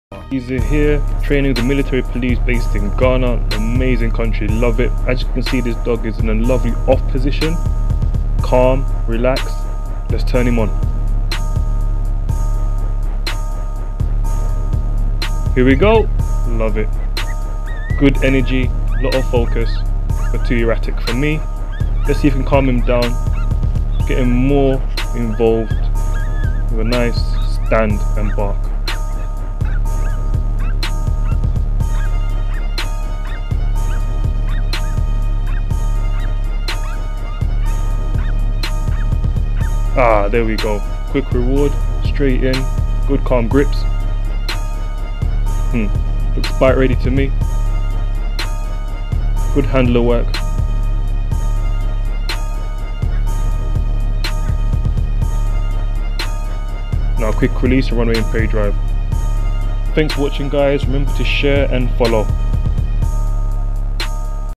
He's here training the military police based in Ghana, an amazing country, love it. As you can see, this dog is in a lovely off position, calm, relaxed. Let's turn him on. Here we go, love it. Good energy, lot of focus, but too erratic for me. Let's see if we can calm him down, get him more involved with a nice stand and bark. Ah, there we go. Quick reward, straight in, good calm grips. Looks bite ready to me. Good handler work. Now quick release and runway and pay drive. Thanks for watching guys, remember to share and follow.